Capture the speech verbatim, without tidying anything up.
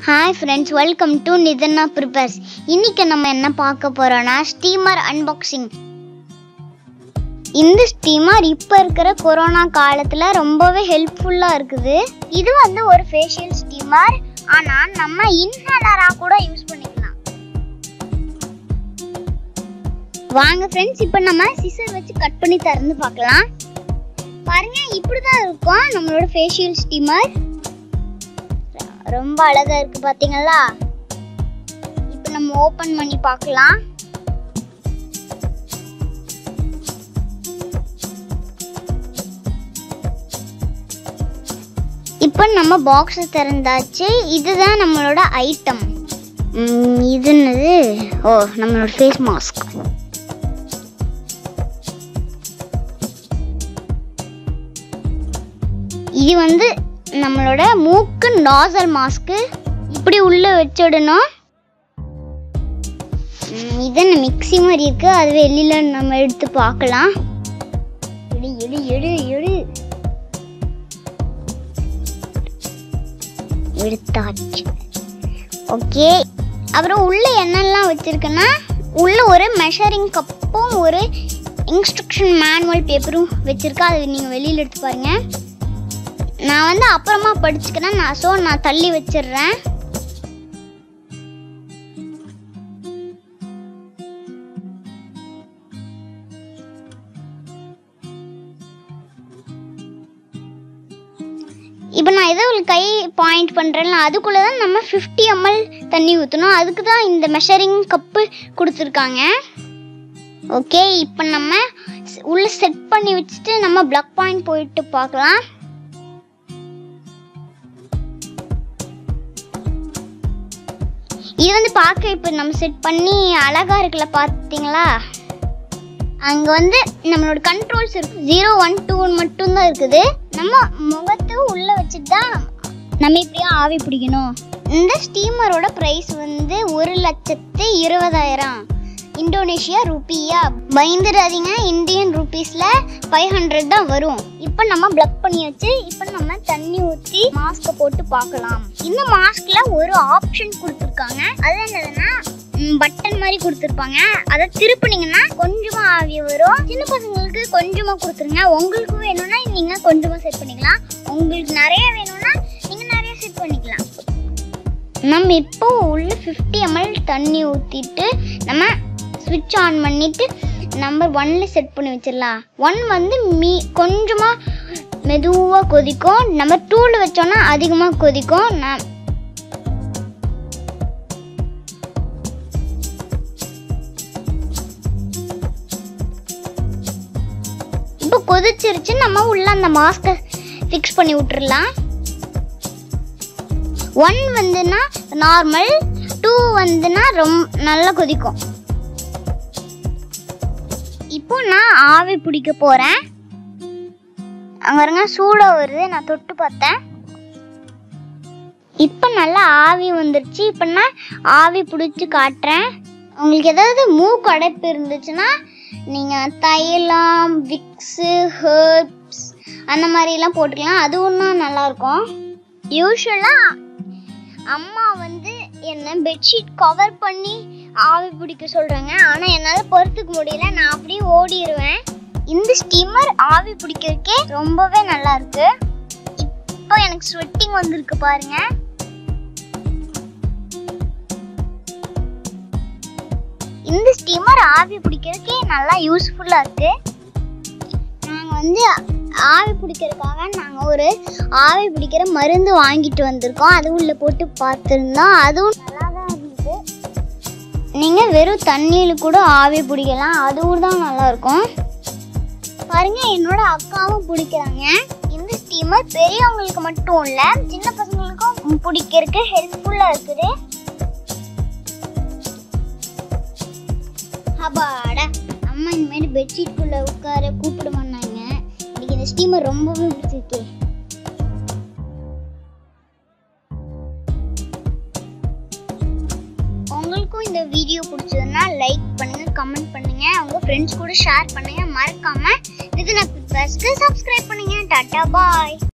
Hi friends, welcome to Nidana Prepares. இன்னைக்கு நம்ம என்ன பார்க்க போறோம்னா ஸ்டீமர் அன்பாக்சிங். இந்த ஸ்டீமர் இப்ப இருக்கிற கொரோனா காலத்துல ரொம்பவே ஹெல்ப்ஃபுல்லா இருக்குது. இது வந்து ஒரு ஃபேஷியல் ஸ்டீமர், ஆனா நம்ம இன்ஹேலரா கூட யூஸ் பண்ணிக்கலாம். வாங்க ஃப்ரெண்ட்ஸ், இப்போ நம்ம சிசர் வச்சு கட் பண்ணி திறந்து பார்க்கலாம். பாருங்க, இப்படிதான் இருக்கும் நம்மளோட ஃபேஷியல் ஸ்டீமர். ரொம்ப அழகா இருக்கு பாத்தீங்களா? இப்போ நம்ம ஓபன் பண்ணி பார்க்கலாம். இப்போ நம்ம பாக்ஸ் திறந்தாச்சு. இதுதான் நம்மளோட ஐட்டம். இது என்னது? ஓ, நம்மளோட ஃபேஸ் மாஸ்க். இது வந்து நம்மளோட மூக்கு நாசல் மாஸ்க். இப்படி உள்ள வச்சிடணும். இது மிக்ஸி மாதிரி இருக்கு, அது வெளியில நம்ம எடுத்து பார்க்கலாம். எடு எடு எடு எடு எடுத்தாச்சு. ஓகே, அப்புறம் உள்ள என்னெல்லாம் வச்சிருக்கேன்னா, உள்ள ஒரு மெஷரிங் கப்பும் ஒரு இன்ஸ்ட்ரக்ஷன் மேனுவல் பேப்பரும் வச்சிருக்கேன். அது நீங்க வெளியில எடுத்து பாருங்க. நான் வந்து அப்புறமா படிச்சுக்கிறேன், நான் ஸோ நான் தள்ளி வச்சிடுறேன். இப்போ நான் ஏதோ ஒரு கை பாயிண்ட் பண்ணுறேன்ல, அதுக்குள்ளே தான் நம்ம ஃபிஃப்டி எம்எல் தண்ணி ஊற்றணும். அதுக்கு தான் இந்த மெஷரிங் கப்பு கொடுத்துருக்காங்க. ஓகே, இப்போ நம்ம உள்ள செட் பண்ணி வச்சுட்டு நம்ம பிளக் பாயிண்ட் போயிட்டு பார்க்கலாம். இது வந்து பார்க்க இப்போ நம்ம செட் பண்ணி அழகா இருக்குல்ல, பார்த்தீங்களா? அங்கே வந்து நம்மளோட கண்ட்ரோல்ஸ் இருக்கு. ஜீரோ ஒன் டூ மட்டும் தான் இருக்குது. நம்ம முகத்தை உள்ள வச்சுட்டு தான் நம்ம இப்படியா ஆவி பிடிக்கணும். இந்த ஸ்டீமரோட ப்ரைஸ் வந்து ஒரு லட்சத்து இருபதாயிரம் இந்தோனேஷியா ரூபியா. பயந்துடாதீங்க, இந்தியன் ருபீஸ்ல ஃபைவ் ஹண்ட்ரட் தான் வரும். இப்போ நம்ம பிளக் பண்ணி வச்சு இப்போ நம்ம தண்ணி ஊற்றி மாஸ்கை போட்டு பார்க்கலாம். இந்த மாஸ்க்ல ஒரு ஆப்ஷன் கொடுத்துருக்காங்க. அது என்னதுன்னா, பட்டன் மாதிரி கொடுத்துருப்பாங்க. அதை திருப்பினீங்கன்னா கொஞ்சமா ஆவி வரும். சின்ன பசங்களுக்கு கொஞ்சமா கொடுத்துருங்க. உங்களுக்கு வேணும்னா நீங்க கொஞ்சமா செட் பண்ணிக்கலாம். உங்களுக்கு நிறைய வேணும்னா நீங்க நிறைய செட் பண்ணிக்கலாம். நம்ம இப்போ உள்ள ஃபிஃப்டி எம்எல் தண்ணி ஊற்றிட்டு நம்ம ஸ்விட்ச் ஆன் பண்ணிட்டு நம்பர் ஒன்ல செட் பண்ணி வச்சிடலாம். ஒன் வந்து மீ கொஞ்சமாக மெதுவாக கொதிக்கும். நம்பர் டூவில் வச்சோன்னா அதிகமாக கொதிக்கும். நான் இப்போ கொதிச்சிருச்சு. நம்ம உள்ள அந்த மாஸ்கை ஃபிக்ஸ் பண்ணி விட்டுறலாம். ஒன் வந்துன்னா நார்மல், டூ வந்துன்னா ரொம்ப நல்லா கொதிக்கும். இப்போ நான் ஆவி பிடிக்க போறேன். அங்க இருங்க, சூடா வருது. நான் தொட்டு பார்த்தேன். இப்போ நல்லா ஆவி வந்துருச்சு. இப்போ நான் ஆவி பிடிச்சி காட்டுறேன். உங்களுக்கு ஏதாவது மூக்கு அடைப்பு இருந்துச்சுன்னா நீங்க தைலம், விக்ஸு, ஹெர்ப்ஸ் அந்த மாதிரிலாம் போட்டுக்கலாம். அது ஒன்றும் நல்லா இருக்கும். யூஸ்வலா அம்மா வந்து என்ன பெட்ஷீட் கவர் பண்ணி ஆவி பிடிக்க சொல்றாங்க. ஆனா என்னால பொறுத்துக்க முடியல, நான் அப்படியே ஓடிடுவேன். இந்த ஸ்டீமர் ஆவி பிடிக்கிறதுக்கே ரொம்பவே நல்லா இருக்கு. இப்போ எனக்கு ஸ்வெட்டிங் வந்திருக்கு பாருங்க. இந்த ஸ்டீமர் ஆவி பிடிக்கிறதுக்கே நல்லா யூஸ்ஃபுல்லா இருக்கு. நாங்க வந்து ஆவி பிடிக்கிறதுக்காக நாங்கள் ஒரு ஆவி பிடிக்கிற மருந்து வாங்கிட்டு வந்திருக்கோம். அது உள்ள போட்டு பார்த்துருந்தோம். அதுவும் நல்லா தான் இருந்தது. நீங்கள் வெறும் தண்ணியில் கூட ஆவி பிடிக்கலாம், அதுவும் தான் நல்லா இருக்கும். பாருங்க, என்னோட அக்காவும் பிடிக்கிறாங்க. இந்த ஸ்டீமர் பெரியவங்களுக்கு மட்டும் இல்லை, சின்ன பசங்களுக்கும் பிடிக்கிறதுக்கு ஹெல்ப்ஃபுல்லாக இருக்குது. அப்பாடா, அம்மா இந்த மாதிரி பெட்ஷீட்குள்ளே உட்கார கூப்பிட மாட்டாங்க. இந்த ஸ்டீமர் ரொம்பவே பிடிச்சிருக்கு. உங்களுக்கும் இந்த வீடியோ பிடிச்சதுன்னா லைக் பண்ணுங்க, கமெண்ட் பண்ணுங்க, உங்க ஃப்ரெண்ட்ஸ் கூட ஷேர் பண்ணுங்க. மறக்காம நிதனா பிரிப்பர்ஸ்க்கு சப்ஸ்கிரைப் பண்ணுங்க. டாடா, பாய்.